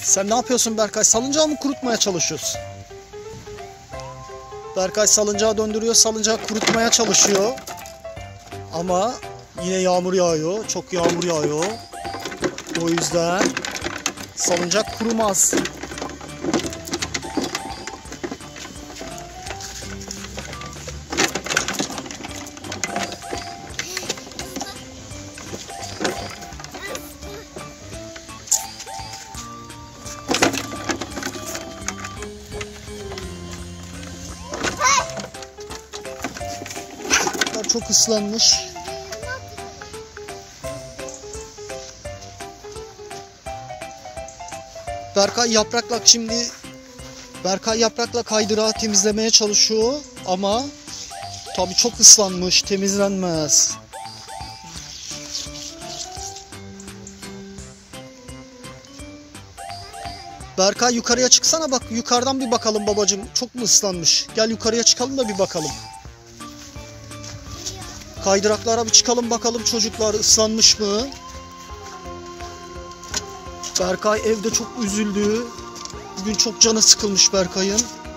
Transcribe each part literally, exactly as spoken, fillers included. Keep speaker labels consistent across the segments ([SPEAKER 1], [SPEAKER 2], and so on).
[SPEAKER 1] Sen ne yapıyorsun Berkay? Salıncağı mı kurutmaya çalışıyorsun? Berkay salıncağı döndürüyor, salıncağı kurutmaya çalışıyor. Ama yine yağmur yağıyor, çok yağmur yağıyor. O yüzden salıncak kurumaz. Çok ıslanmış. Berkay yaprakla şimdi Berkay yaprakla kaydırağı temizlemeye çalışıyor ama tabii çok ıslanmış, temizlenmez. Berkay yukarıya çıksana, bak yukarıdan bir bakalım babacığım, çok mu ıslanmış? Gel yukarıya çıkalım da bir bakalım. Kaydıraklara bir çıkalım bakalım, çocuklar ıslanmış mı? Berkay evde çok üzüldü. Bugün çok canı sıkılmış Berkay'ın.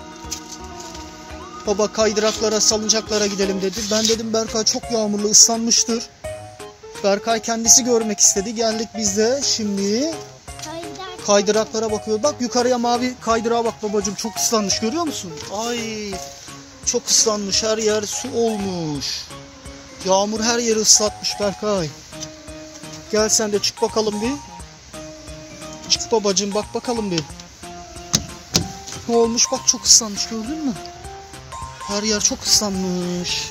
[SPEAKER 1] Baba kaydıraklara, salıncaklara gidelim dedi. Ben dedim Berkay çok yağmurlu, ıslanmıştır. Berkay kendisi görmek istedi. Geldik biz de şimdi kaydıraklara bakıyor. Bak yukarıya mavi kaydırağa bak babacığım, çok ıslanmış, görüyor musun? Ay çok ıslanmış, her yer su olmuş. Yağmur her yeri ıslatmış Berkay. Gel sen de çık bakalım bir. Çık babacığım, bak bakalım bir. Ne olmuş, bak çok ıslanmış, gördün mü? Her yer çok ıslanmış.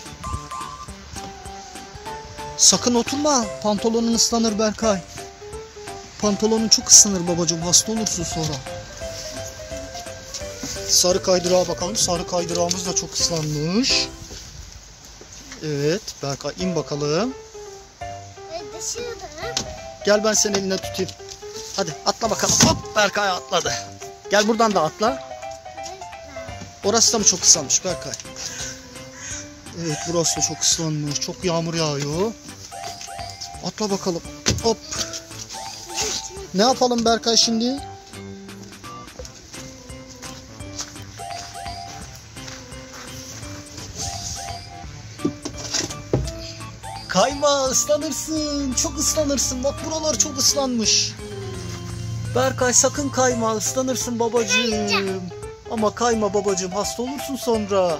[SPEAKER 1] Sakın oturma, pantolonun ıslanır Berkay. Pantolonun çok ıslanır babacığım, hasta olursun sonra. Sarı kaydırağa bakalım. Sarı kaydırağımız da çok ıslanmış. Evet Berkay, in bakalım. Gel ben senin eline tutayım. Hadi atla bakalım. Hop, Berkay atladı. Gel buradan da atla. Orası da mı çok ıslanmış Berkay? Evet burası da çok ıslanmış. Çok yağmur yağıyor. Atla bakalım. Hop. Ne yapalım Berkay şimdi? Kayma, ıslanırsın. Çok ıslanırsın. Bak buralar çok ıslanmış. Berkay sakın kayma, ıslanırsın babacığım. Ama kayma babacığım, hasta olursun sonra.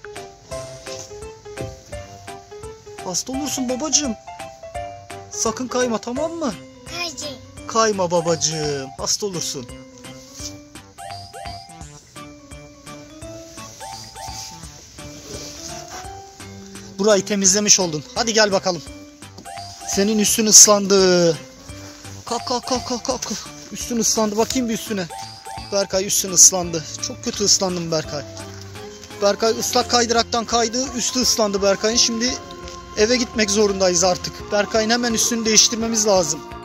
[SPEAKER 1] Hasta olursun babacığım. Sakın kayma, tamam mı?
[SPEAKER 2] Kayacağım.
[SPEAKER 1] Kayma babacığım, hasta olursun. Burayı temizlemiş oldun. Hadi gel bakalım. Senin üstün ıslandı. Kalk kalk kalk kalk kalk. Üstün ıslandı. Bakayım bir üstüne. Berkay üstün ıslandı. Çok kötü ıslandım Berkay. Berkay ıslak kaydıraktan kaydı. Üstü ıslandı Berkay'ın. Şimdi eve gitmek zorundayız artık. Berkay'ın hemen üstünü değiştirmemiz lazım.